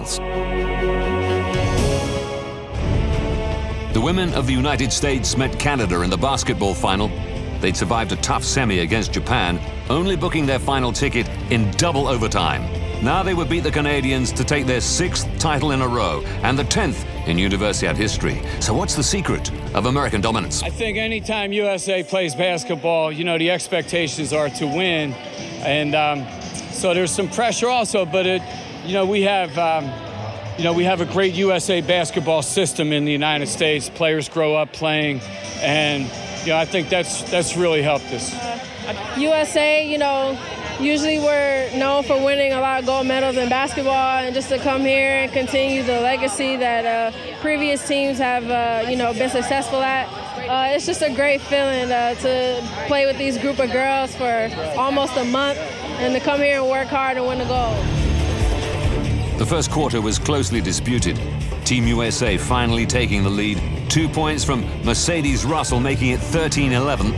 quarterfinals. The women of the United States met Canada in the basketball final. They'd survived a tough semi against Japan, only booking their final ticket in double overtime. Now they would beat the Canadians to take their 6th title in a row and the 10th in Universiade history. So what's the secret of American dominance? I think anytime USA plays basketball, you know, the expectations are to win. And so there's some pressure also, but we have a great USA basketball system in the United States. Players grow up playing, and I think that's really helped us. USA, usually we're known for winning a lot of gold medals in basketball, and just to come here and continue the legacy that previous teams have, been successful at. It's just a great feeling to play with these group of girls for almost a month and to come here and work hard and win the gold. The first quarter was closely disputed. Team USA finally taking the lead. 2 points from Mercedes Russell, making it 13-11.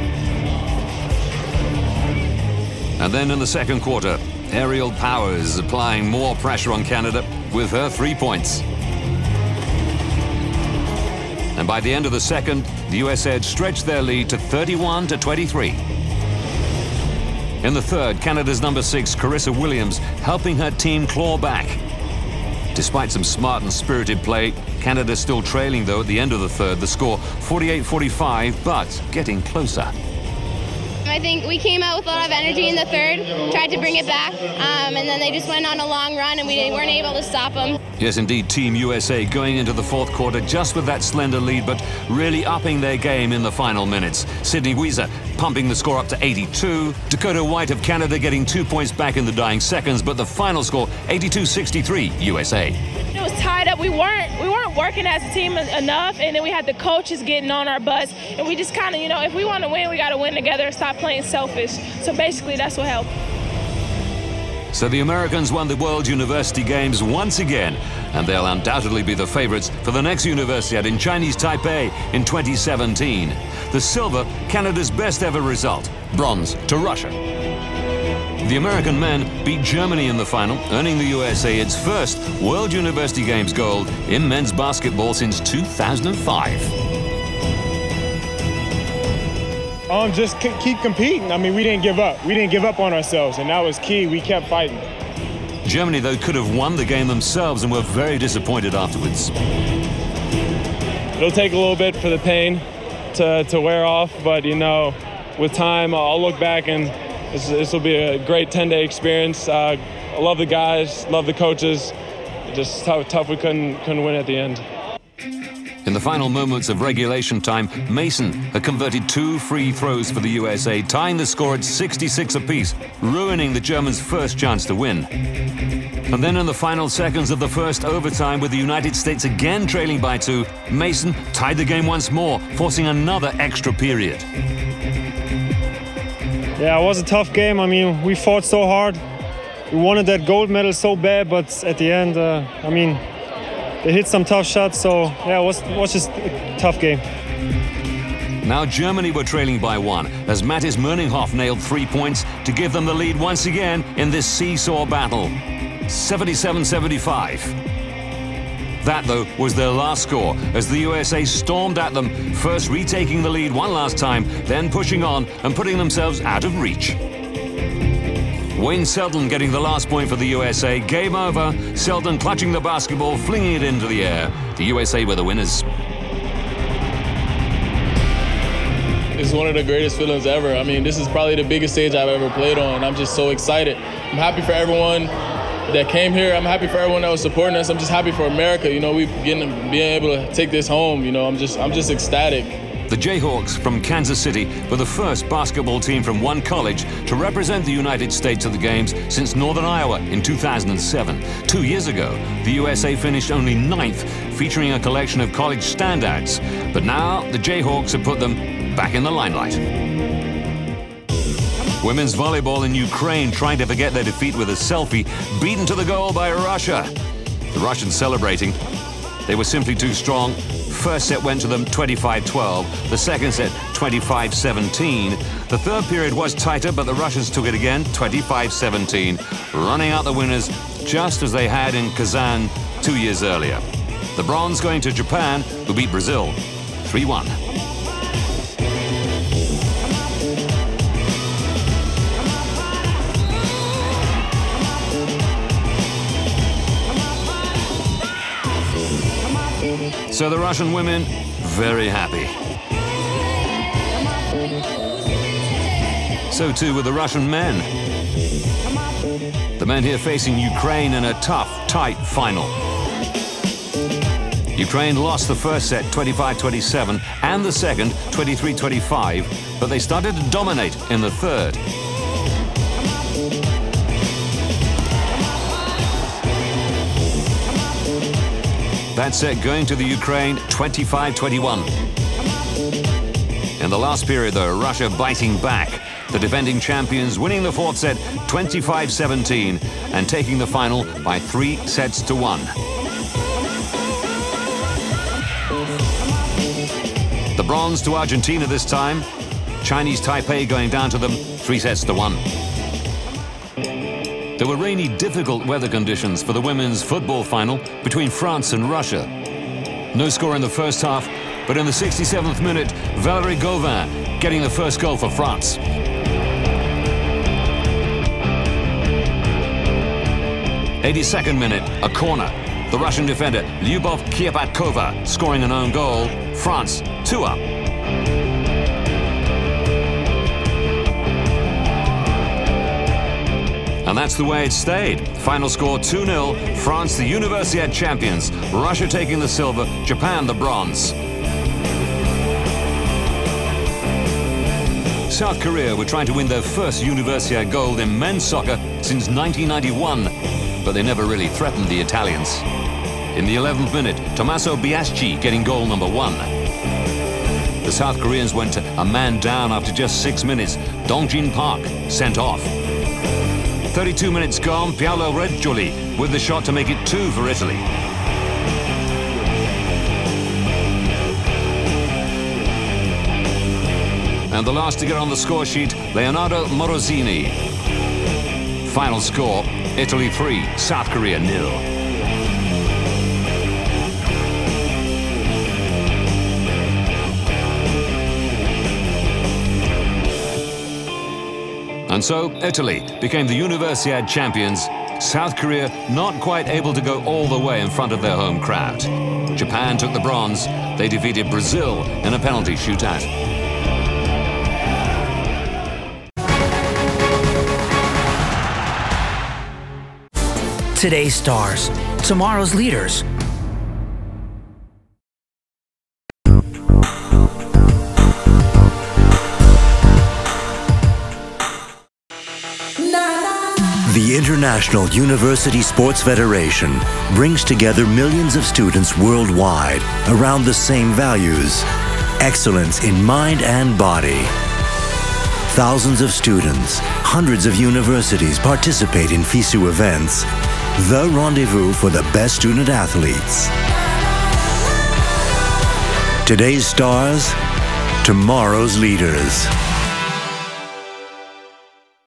And then in the second quarter, Aerial Powers applying more pressure on Canada with her 3 points. And by the end of the second, the USA had stretched their lead to 31-23. In the third, Canada's number 6, Carissa Williams, helping her team claw back. Despite some smart and spirited play, Canada still trailing, though, at the end of the third. The score 48-45, but getting closer. I think we came out with a lot of energy in the third, tried to bring it back, and then they just went on a long run and we weren't able to stop them. Yes, indeed, Team USA going into the fourth quarter just with that slender lead, but really upping their game in the final minutes. Sydney Weiser pumping the score up to 82. Dakota White of Canada getting 2 points back in the dying seconds, but the final score 82-63 USA. It was tied up. We weren't working as a team enough, and then we had the coaches getting on our butts, and we just kind of, if we want to win, we got to win together and stop playing selfish. So basically, that's what helped. So the Americans won the World University Games once again, and they'll undoubtedly be the favorites for the next Universiade in Chinese Taipei in 2017. The silver, Canada's best ever result. Bronze to Russia. The American men beat Germany in the final, earning the USA its first World University Games gold in men's basketball since 2005. Just keep competing. I mean, we didn't give up. We didn't give up on ourselves, and that was key. We kept fighting. Germany, though, could have won the game themselves and were very disappointed afterwards. It'll take a little bit for the pain to wear off, but, with time, I'll look back and this will be a great 10-day experience. I love the guys, love the coaches. Just tough we couldn't win at the end. In the final moments of regulation time, Mason had converted 2 free throws for the USA, tying the score at 66 apiece, ruining the Germans' first chance to win. And then in the final seconds of the first overtime, with the United States again trailing by 2, Mason tied the game once more, forcing another extra period. Yeah, it was a tough game. I mean, we fought so hard. We wanted that gold medal so bad, but at the end, they hit some tough shots, so yeah, it was just a tough game. Now Germany were trailing by 1 as Mattis Merninghoff nailed 3 points to give them the lead once again in this seesaw battle. 77-75. That, though, was their last score as the USA stormed at them, first retaking the lead one last time, then pushing on and putting themselves out of reach. Wayne Selden getting the last point for the USA. Game over. Selden clutching the basketball, flinging it into the air. The USA were the winners. It's one of the greatest feelings ever. I mean, this is probably the biggest stage I've ever played on. I'm just so excited. I'm happy for everyone that came here. I'm happy for everyone that was supporting us. I'm just happy for America. Being able to take this home. I'm just ecstatic. The Jayhawks from Kansas City were the first basketball team from one college to represent the United States at the Games since Northern Iowa in 2007. 2 years ago, the USA finished only 9th, featuring a collection of college standouts. But now the Jayhawks have put them back in the limelight. Women's volleyball in Ukraine trying to forget their defeat with a selfie, beaten to the goal by Russia. The Russians celebrating. They were simply too strong. First set went to them 25-12. The second set 25-17. The third period was tighter, but the Russians took it again 25-17, running out the winners just as they had in Kazan 2 years earlier. The bronze going to Japan, who beat Brazil 3-1. So the Russian women, very happy. So too with the Russian men. The men here facing Ukraine in a tough, tight final. Ukraine lost the first set 25-27 and the second 23-25, but they started to dominate in the third. That set going to the Ukraine 25-21. In the last period, though, Russia biting back. The defending champions winning the fourth set 25-17 and taking the final by 3-1. The bronze to Argentina this time. Chinese Taipei going down to them 3-1. There were rainy, difficult weather conditions for the women's football final between France and Russia. No score in the first half, but in the 67th minute, Valérie Gauvin getting the first goal for France. 82nd minute, a corner. The Russian defender, Lyubov Kiepatkova, scoring an own goal. France, 2-up. And that's the way it stayed. Final score 2-0, France the Universiade champions, Russia taking the silver, Japan the bronze. South Korea were trying to win their first Universiade gold in men's soccer since 1991, but they never really threatened the Italians. In the 11th minute, Tommaso Biasci getting goal number 1. The South Koreans went a man down after just 6 minutes. Dongjin Park sent off. 32 minutes gone, Paolo Reggioli with the shot to make it 2 for Italy. And the last to get on the score sheet, Leonardo Morosini. Final score, Italy 3, South Korea 0. And so, Italy became the Universiade champions. South Korea not quite able to go all the way in front of their home crowd. Japan took the bronze. They defeated Brazil in a penalty shootout. Today's stars, tomorrow's leaders. The International University Sports Federation brings together millions of students worldwide around the same values, excellence in mind and body. Thousands of students, hundreds of universities participate in FISU events, the rendezvous for the best student athletes. Today's stars, tomorrow's leaders.